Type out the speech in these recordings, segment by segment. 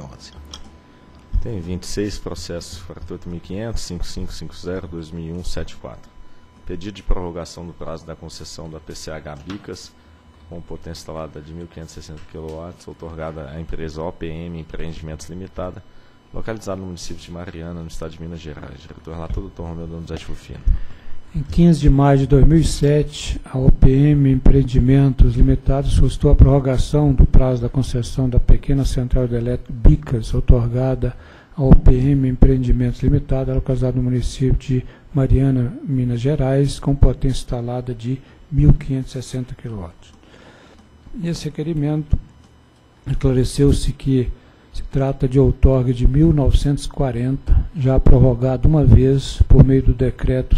2011. Tem 26 processos 48.500, 5550, 2001, 74. Pedido de prorrogação do prazo da concessão da PCH Bicas, com potência instalada de 1.560 kW, outorgada à empresa OPM Empreendimentos Limitada, localizada no município de Mariana, no estado de Minas Gerais. Diretor relator, Dr. Romeu Donizete Rufino. Em 15 de maio de 2007, a OPM Empreendimentos Limitada solicitou a prorrogação do prazo da concessão da pequena central hidrelétrica Bicas, outorgada à OPM Empreendimentos Limitada, localizada no município de Mariana, Minas Gerais, com potência instalada de 1.560 kW. Nesse requerimento, esclareceu-se que se trata de outorga de 1940, já prorrogado uma vez por meio do decreto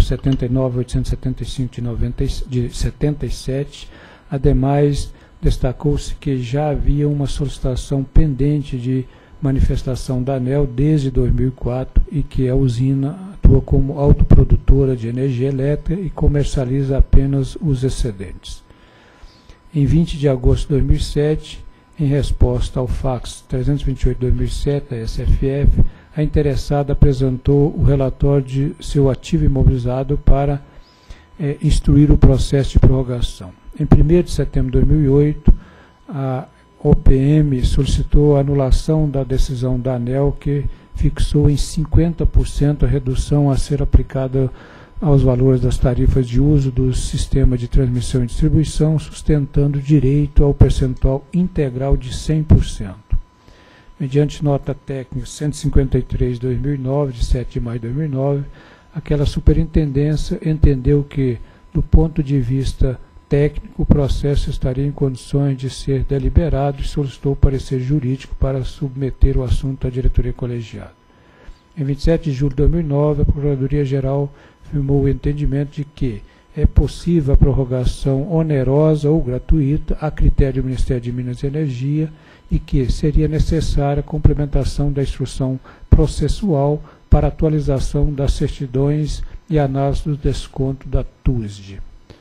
79.875 de 77. Ademais, destacou-se que já havia uma solicitação pendente de manifestação da ANEEL desde 2004 e que a usina atua como autoprodutora de energia elétrica e comercializa apenas os excedentes. Em 20 de agosto de 2007, em resposta ao fax 328/2007 da SFF, a interessada apresentou o relatório de seu ativo imobilizado para instruir o processo de prorrogação. Em 1º de setembro de 2008, a OPM solicitou a anulação da decisão da ANEEL, que fixou em 50% a redução a ser aplicada aos valores das tarifas de uso do sistema de transmissão e distribuição, sustentando o direito ao percentual integral de 100%. Mediante nota técnica 153/2009, de 7 de maio de 2009, aquela superintendência entendeu que, do ponto de vista técnico, o processo estaria em condições de ser deliberado e solicitou parecer jurídico para submeter o assunto à diretoria colegiada. Em 27 de julho de 2009, a Procuradoria-Geral afirmou o entendimento de que é possível a prorrogação onerosa ou gratuita a critério do Ministério de Minas e Energia e que seria necessária a complementação da instrução processual para atualização das certidões e análise do desconto da TUSD.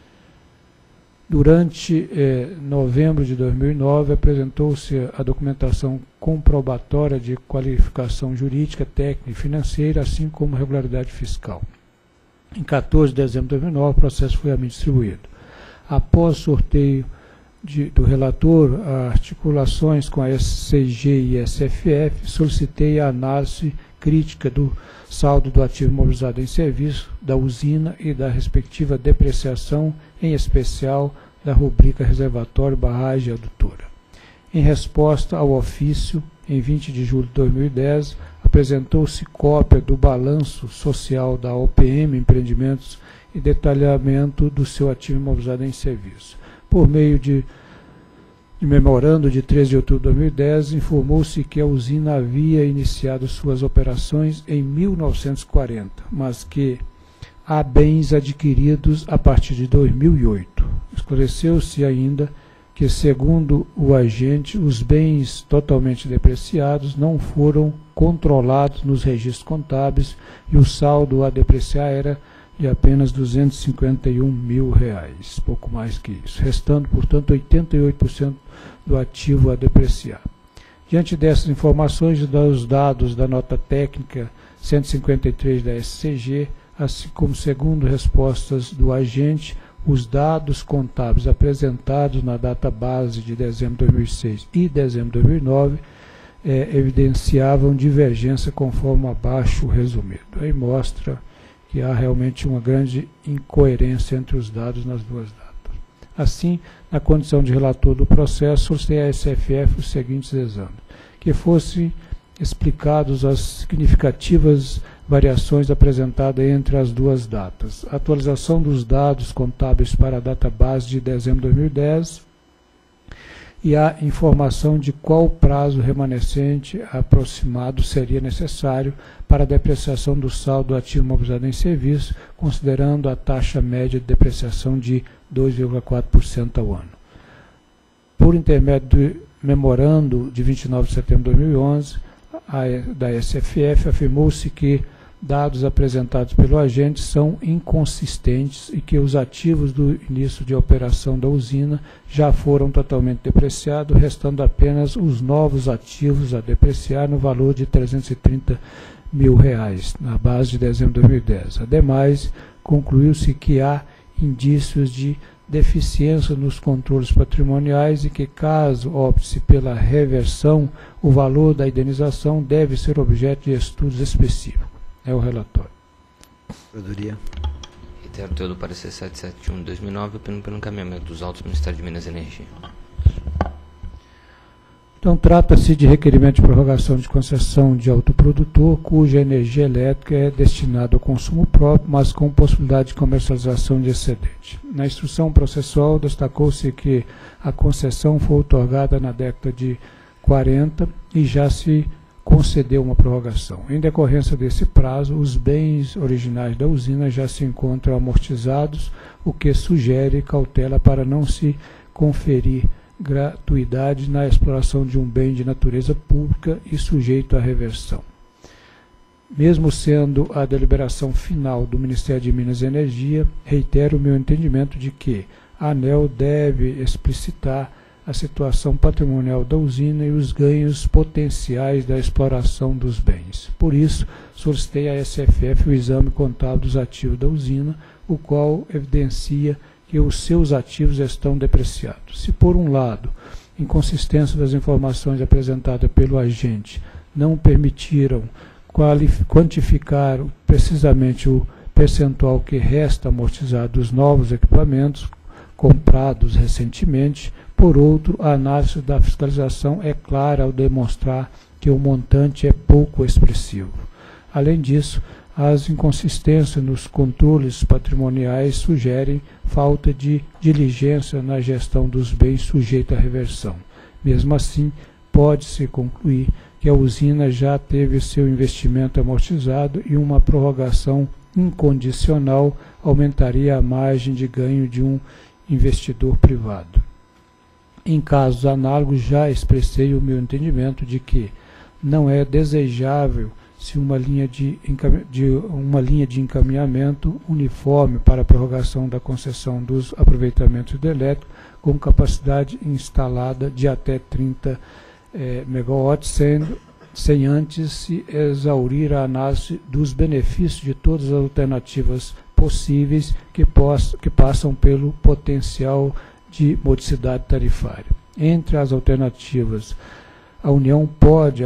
Durante novembro de 2009, apresentou-se a documentação comprobatória de qualificação jurídica, técnica e financeira, assim como regularidade fiscal. Em 14 de dezembro de 2009, o processo foi a mim distribuído. Após sorteio do relator, articulações com a SCG e SFF, solicitei a análise crítica do saldo do ativo imobilizado em serviço, da usina e da respectiva depreciação, em especial da rubrica reservatório, barragem e adutora. Em resposta ao ofício, em 20 de julho de 2010, apresentou-se cópia do balanço social da OPM Empreendimentos e detalhamento do seu ativo imobilizado em serviço. Por meio de memorando de 13 de outubro de 2010, informou-se que a usina havia iniciado suas operações em 1940, mas que há bens adquiridos a partir de 2008. Esclareceu-se ainda que, segundo o agente, os bens totalmente depreciados não foram controlados nos registros contábeis e o saldo a depreciar era de apenas R$ 251 mil, pouco mais que isso, restando, portanto, 88% do ativo a depreciar. Diante dessas informações e dos dados da nota técnica 153 da SCG, assim como segundo respostas do agente, os dados contábeis apresentados na data base de dezembro de 2006 e dezembro de 2009 evidenciavam divergência conforme abaixo resumido. Aí mostra que há realmente uma grande incoerência entre os dados nas duas datas. Assim, na condição de relator do processo, solicitei à SFF os seguintes exames: que fossem explicados as significativas variações apresentadas entre as duas datas, a atualização dos dados contábeis para a data base de dezembro de 2010 e a informação de qual prazo remanescente aproximado seria necessário para a depreciação do saldo ativo imobilizado em serviço, considerando a taxa média de depreciação de 2,4% ao ano. Por intermédio do memorando de 29 de setembro de 2011, da SFF, afirmou-se que, dados apresentados pelo agente são inconsistentes e que os ativos do início de operação da usina já foram totalmente depreciados, restando apenas os novos ativos a depreciar no valor de R$ 330 mil, na base de dezembro de 2010. Ademais, concluiu-se que há indícios de deficiência nos controles patrimoniais e que, caso opte-se pela reversão, o valor da indenização deve ser objeto de estudos específicos. É o relatório. Procuradoria. Reitero o teu do parecer 771 de 2009, opino pelo encaminhamento dos autos do Ministério de Minas e Energia. Então, trata-se de requerimento de prorrogação de concessão de autoprodutor, cuja energia elétrica é destinada ao consumo próprio, mas com possibilidade de comercialização de excedente. Na instrução processual, destacou-se que a concessão foi outorgada na década de 40 e já se concedeu uma prorrogação. Em decorrência desse prazo, os bens originais da usina já se encontram amortizados, o que sugere cautela para não se conferir gratuidade na exploração de um bem de natureza pública e sujeito à reversão. Mesmo sendo a deliberação final do Ministério de Minas e Energia, reitero o meu entendimento de que a ANEEL deve explicitar a situação patrimonial da usina e os ganhos potenciais da exploração dos bens. Por isso, solicitei à SFF o exame contábil dos ativos da usina, o qual evidencia que os seus ativos estão depreciados. Se, por um lado, inconsistência das informações apresentadas pelo agente não permitiram quantificar precisamente o percentual que resta amortizado dos novos equipamentos comprados recentemente, por outro, a análise da fiscalização é clara ao demonstrar que o montante é pouco expressivo. Além disso, as inconsistências nos controles patrimoniais sugerem falta de diligência na gestão dos bens sujeitos à reversão. Mesmo assim, pode-se concluir que a usina já teve seu investimento amortizado e uma prorrogação incondicional aumentaria a margem de ganho de um investidor privado. Em casos análogos, já expressei o meu entendimento de que não é desejável se uma linha de encaminhamento uniforme para a prorrogação da concessão dos aproveitamentos hidrelétricos com capacidade instalada de até 30 megawatts, sem antes se exaurir a análise dos benefícios de todas as alternativas possíveis que passam pelo potencial de modicidade tarifária. Entre as alternativas, a União pode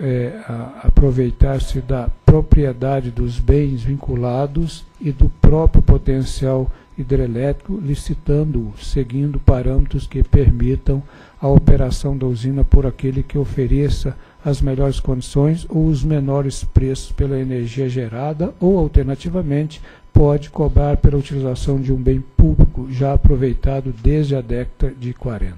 aproveitar-se da propriedade dos bens vinculados e do próprio potencial hidrelétrico, licitando-o, seguindo parâmetros que permitam a operação da usina por aquele que ofereça as melhores condições ou os menores preços pela energia gerada, ou, alternativamente, pode cobrar pela utilização de um bem público já aproveitado desde a década de 40.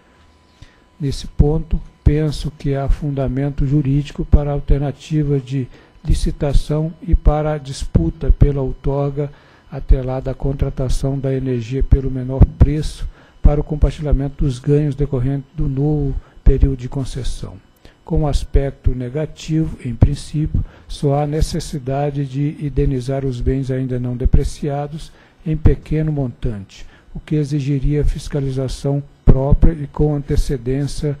Nesse ponto, penso que há fundamento jurídico para a alternativa de licitação e para a disputa pela outorga atrelada à contratação da energia pelo menor preço para o compartilhamento dos ganhos decorrentes do novo período de concessão. Com aspecto negativo, em princípio, só há necessidade de indenizar os bens ainda não depreciados em pequeno montante, o que exigiria fiscalização própria e com antecedência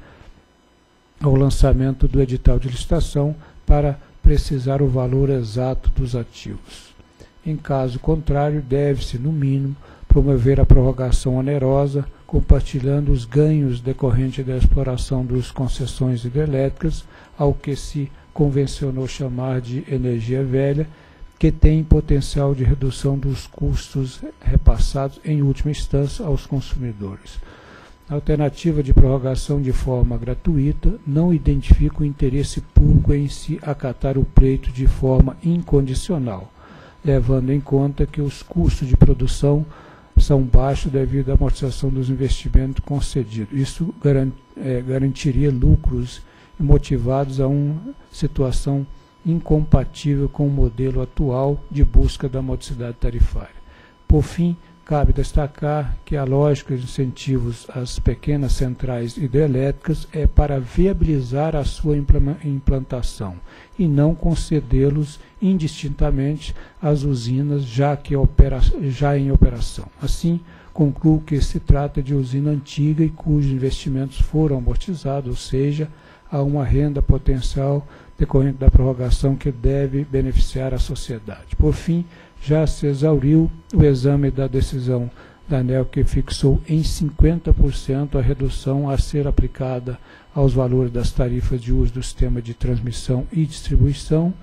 ao lançamento do edital de licitação para precisar o valor exato dos ativos. Em caso contrário, deve-se, no mínimo, promover a prorrogação onerosa, compartilhando os ganhos decorrentes da exploração das concessões hidrelétricas, ao que se convencionou chamar de energia velha, que tem potencial de redução dos custos repassados, em última instância, aos consumidores. A alternativa de prorrogação de forma gratuita não identifica o interesse público em se acatar o pleito de forma incondicional, levando em conta que os custos de produção são baixos devido à amortização dos investimentos concedidos. Isso garantiria lucros motivados a uma situação incompatível com o modelo atual de busca da modicidade tarifária. Por fim, cabe destacar que a lógica de incentivos às pequenas centrais hidrelétricas é para viabilizar a sua implantação e não concedê-los indistintamente às usinas já em operação. Assim, concluo que se trata de usina antiga e cujos investimentos foram amortizados, ou seja, há uma renda potencial decorrente da prorrogação que deve beneficiar a sociedade. Por fim, já se exauriu o exame da decisão da ANEEL, que fixou em 50% a redução a ser aplicada aos valores das tarifas de uso do sistema de transmissão e distribuição,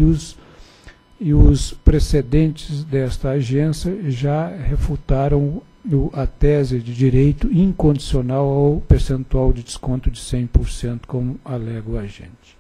e os precedentes desta agência já refutaram a tese de direito incondicional ao percentual de desconto de 100%, como alega o agente.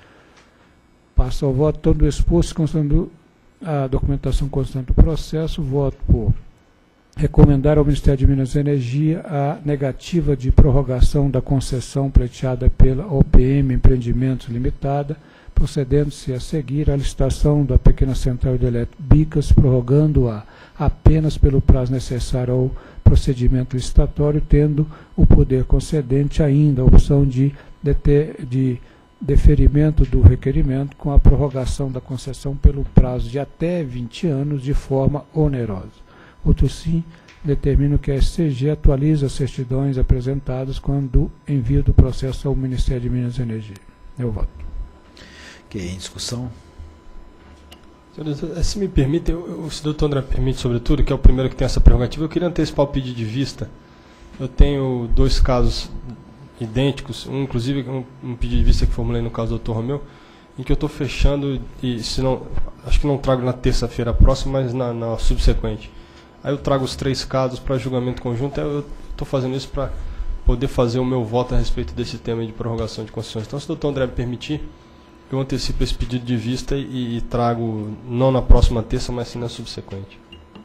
Passo ao voto. Todo exposto, constando a documentação constante do processo, voto por recomendar ao Ministério de Minas e Energia a negativa de prorrogação da concessão pleiteada pela OPM Empreendimentos Limitada, procedendo-se a seguir a licitação da pequena central hidrelétrica Bicas, prorrogando-a apenas pelo prazo necessário ao procedimento licitatório, tendo o poder concedente ainda a opção de deferimento do requerimento com a prorrogação da concessão pelo prazo de até 20 anos de forma onerosa. Outro sim, determina que a SCG atualize as certidões apresentadas quando envio do processo ao Ministério de Minas e Energia. Eu voto. Ok, em discussão. Senhor doutor, se me permite, se o doutor André permite, sobretudo, que é o primeiro que tem essa prerrogativa, eu queria antecipar o pedido de vista. Eu tenho 2 casos idênticos, inclusive um pedido de vista que formulei no caso do Dr. Romeu, em que eu estou fechando, e se não, acho que não trago na terça-feira próxima, mas na subsequente. Aí eu trago os 3 casos para julgamento conjunto, eu estou fazendo isso para poder fazer o meu voto a respeito desse tema de prorrogação de concessões. Então, se o doutor André me permitir, eu antecipo esse pedido de vista e trago, não na próxima terça, mas sim na subsequente.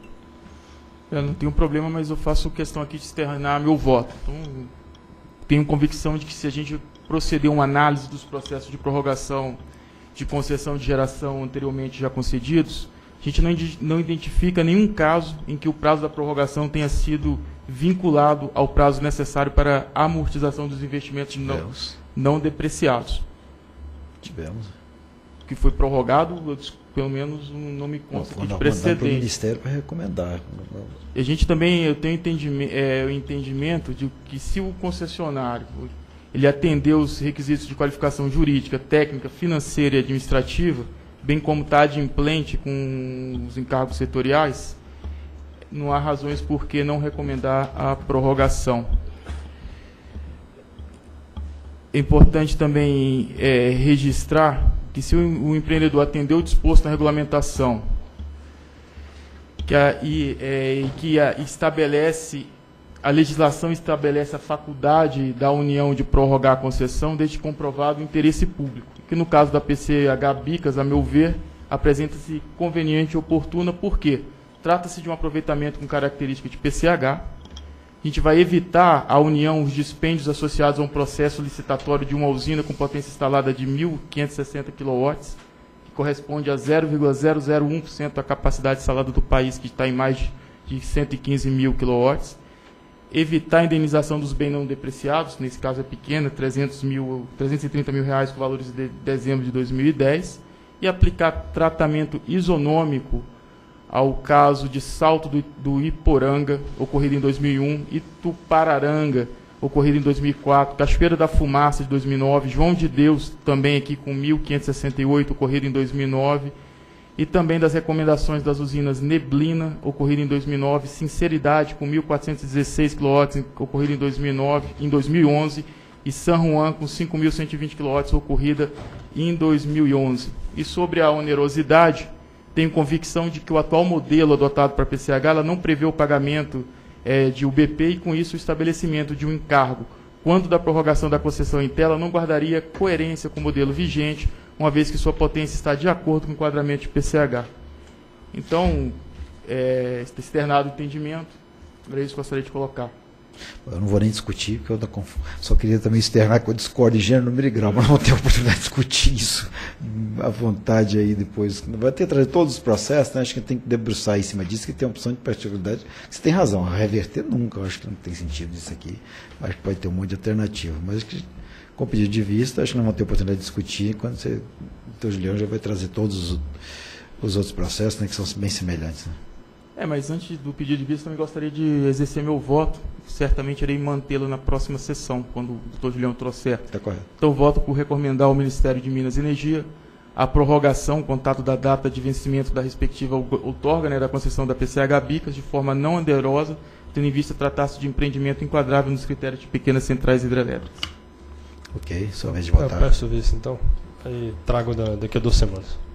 Eu não tenho problema, mas eu faço questão aqui de externar meu voto. Então, tenho convicção de que se a gente proceder uma análise dos processos de prorrogação de concessão de geração anteriormente já concedidos, a gente não identifica nenhum caso em que o prazo da prorrogação tenha sido vinculado ao prazo necessário para a amortização dos investimentos não depreciados. Tivemos. Que foi prorrogado, pelo menos não me consta aqui de precedente. Para o Ministério para recomendar. A gente também, eu tenho o entendimento de que se o concessionário ele atendeu os requisitos de qualificação jurídica, técnica, financeira e administrativa, bem como está adimplente com os encargos setoriais, não há razões por que não recomendar a prorrogação. É importante também registrar que se o empreendedor atendeu o disposto na regulamentação a legislação estabelece a faculdade da União de prorrogar a concessão desde comprovado o interesse público, que no caso da PCH Bicas, a meu ver, apresenta-se conveniente e oportuna, porque trata-se de um aproveitamento com característica de PCH. A gente vai evitar a União os dispêndios associados a um processo licitatório de uma usina com potência instalada de 1.560 kW, que corresponde a 0,001% da capacidade instalada do país, que está em mais de 115 mil kW. Evitar a indenização dos bens não depreciados, nesse caso é pequena, 330 mil reais com valores de dezembro de 2010, e aplicar tratamento isonômico ao caso de Salto do Iporanga, ocorrido em 2001, Itupararanga, ocorrido em 2004, Cachoeira da Fumaça, de 2009, João de Deus, também aqui com 1.568, ocorrido em 2009, e também das recomendações das usinas Neblina, ocorrida em 2009, Sinceridade, com 1.416 kW, ocorrida em 2011, e San Juan, com 5.120 kW, ocorrida em 2011. E sobre a onerosidade, tenho convicção de que o atual modelo adotado para a PCH ela não prevê o pagamento de UBP e, com isso, o estabelecimento de um encargo. Quando da prorrogação da concessão em tela, não guardaria coerência com o modelo vigente, uma vez que sua potência está de acordo com o enquadramento de PCH. Então, externado o entendimento, era isso que gostaria de colocar. Eu não vou nem discutir, porque eu só queria também externar que eu discordo em gênero, número e grau, mas não vou ter a oportunidade de discutir isso à vontade aí depois. Vai ter que trazer todos os processos, né? Acho que tem que debruçar em cima disso, que tem uma opção de particularidade. Você tem razão, reverter nunca, eu acho que não tem sentido isso aqui. Acho que pode ter um monte de alternativa, mas que, com pedido de vista, acho que não vão ter a oportunidade de discutir, quando o teu Julião já vai trazer todos os outros processos, né, que são bem semelhantes. Né? Mas antes do pedido de vista, também gostaria de exercer meu voto. Certamente irei mantê-lo na próxima sessão, quando o doutor Julião trouxer. Está correto. Então, voto por recomendar ao Ministério de Minas e Energia a prorrogação, contato da data de vencimento da respectiva outorga, né, da concessão da PCH Bicas, de forma não onerosa, tendo em vista tratar-se de empreendimento enquadrável nos critérios de pequenas centrais hidrelétricas. Ok, só vez de votar. Eu peço isso, então. Aí trago daqui a 2 semanas.